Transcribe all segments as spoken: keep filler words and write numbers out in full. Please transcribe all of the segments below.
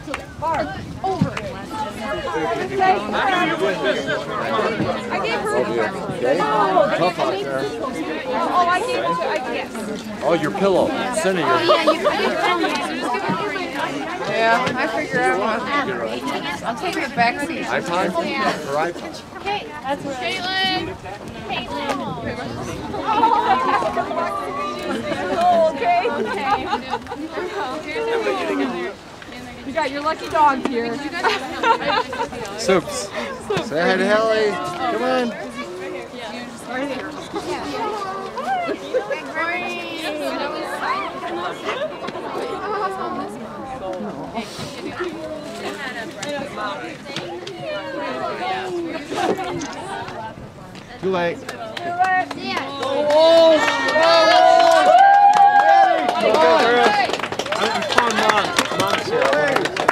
Bar. Over. I gave her. Tough out there. Oh, I gave it to. I guess. Oh, your pillow. Send it your. Oh yeah, you put it on me. Yeah, I figure out. I'll take the back seat. iPod? Her iPod. Okay, that's right. Caitlin. Caitlin. Oh, okay. You got your lucky dog here. Soups. Say hi to Hallie. Come on. Right here. Too late. Oh! I'm calling Mom. Mom's here.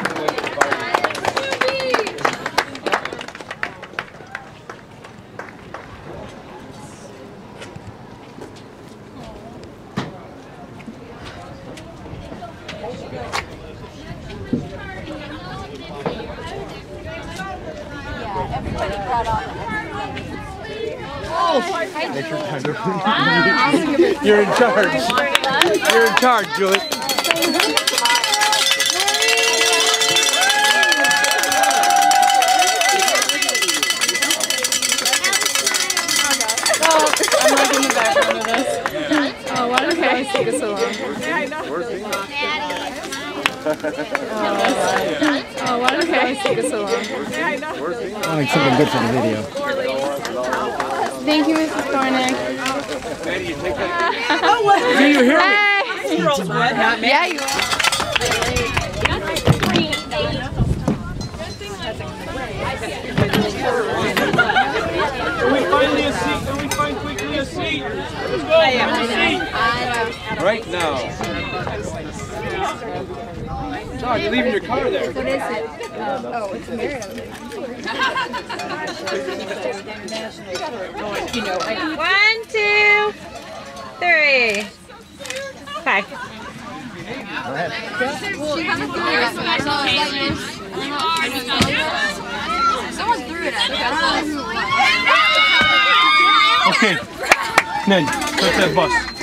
Yeah, everybody brought on. You're in charge. You're in charge, Julie. I'm like in the background of this. Oh, why does it always take us so long? Yeah, I know. Oh, why does it always take us so long? Yeah, I know. I think something good for the video. Thank you, Missus Thornick. Do you hear me? Hey. Not me. Yeah, you are. Can we find a seat? Can we find quickly a seat? Let's go. I know. Right now. John, you're leaving your car there. What is it? Um, oh, it's Marriott. You know, I know. One, two, three. Okay. Someone threw it at me. Okay. Ned, put that bus.